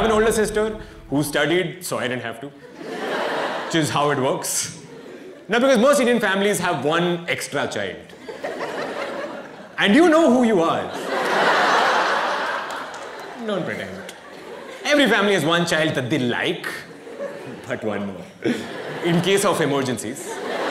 have an older sister who studied, so I didn't have to. Which is how it works. Now, because most Indian families have one extra child. And you know who you are. Don't pretend. Every family has one child that they like, but one more. In case of emergencies.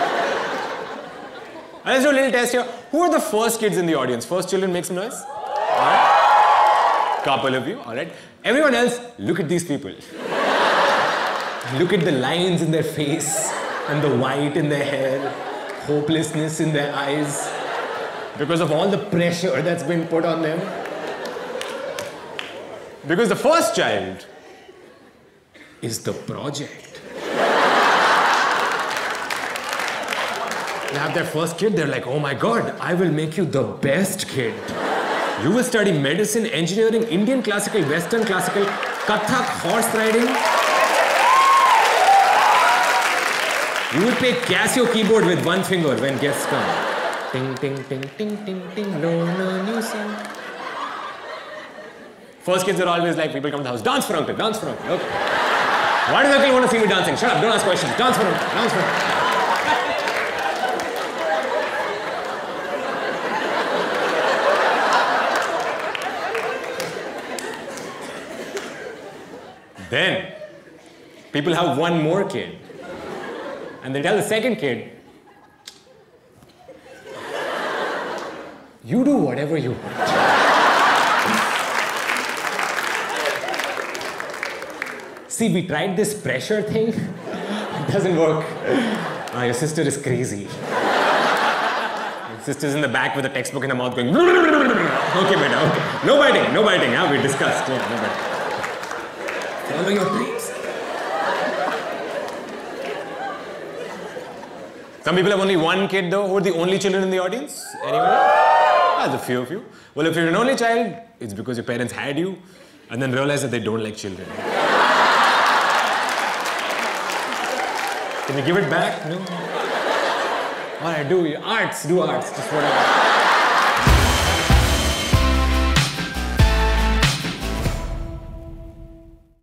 Let's do a little test here. Who are the first kids in the audience? First children, make some noise. All right. Couple of you, all right. Everyone else, look at these people. Look at the lines in their face and the white in their hair, hopelessness in their eyes because of all the pressure that's been put on them. Because the first child is the project. They have their first kid, they're like, oh my God, I will make you the best kid. You will study medicine, engineering, Indian classical, Western classical, Kathak, horse riding. You will play Casio keyboard with one finger when guests come. Ting, ting, ting, ting, ting, ting, no, no, new song. First kids are always like, people come to the house, dance for uncle, dance for uncle. Okay. Why does uncle want to see me dancing? Shut up, don't ask questions. Dance for uncle, dance for uncle. Then, people have one more kid. And they tell the second kid, you do whatever you want. See, we tried this pressure thing. It doesn't work. Your sister is crazy. Your sister's in the back with a textbook in her mouth going, okay, beta, okay. No biting, no biting. We discussed. Yeah, no biting. Follow your dreams. Some people have only one kid though. Who are the only children in the audience? Anyone? There's a few of you. Well, if you're an only child, it's because your parents had you and then realized that they don't like children. Can you give it back? No? Alright, do arts, just whatever.